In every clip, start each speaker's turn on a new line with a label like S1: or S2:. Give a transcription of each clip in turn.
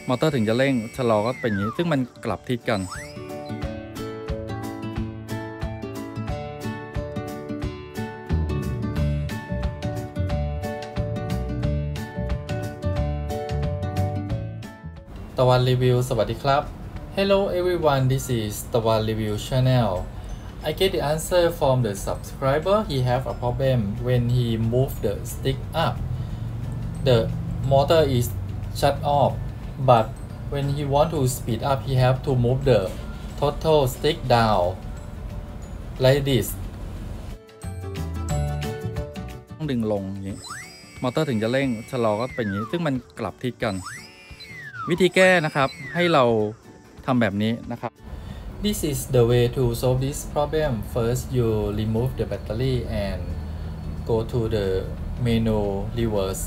S1: มอเตอร์ถึงจะเร่งชะลอก็เป็นอย่างนี้ซึ่งมันกลับทิศกันตะวันรีวิวสวัสดีครับ Hello everyone, this is ตะวัน Review Channel. I get the answer from the subscriber. He have a problem when he move the stick up. The motor is shut off, but when he want to speed up, he have to move the total stick down like this. ต้องดึงลงอย่างนี้มอเตอร์ถึงจะเร่งชะลอก็เป็นอย่างนี้ซึ่งมันกลับทิศกันวิธีแก้นะครับให้เราทำแบบนี้นะครับ This is the way to solve this problem. First you remove the battery and go to the menu reverse.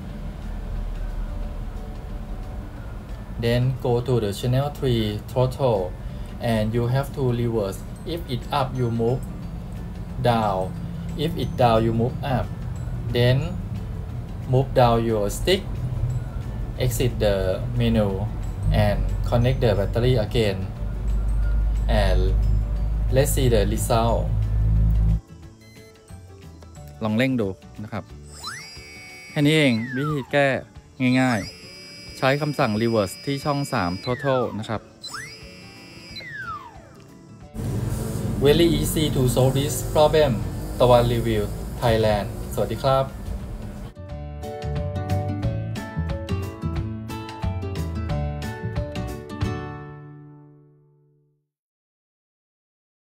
S1: Then go to the channel 3 throttle and you have to reverse. If it up you move down. If it down you move up. Then move down your stick. Exit the menu and connect the battery again and let's see the result ลองเร่งดูนะครับแค่นี้เองวิธีแก้ง่ายๆใช้คำสั่ง reverse ที่ช่อง3 total นะครับ Very easy to solve this problem ตะวันรีวิว Thailand สวัสดีครับ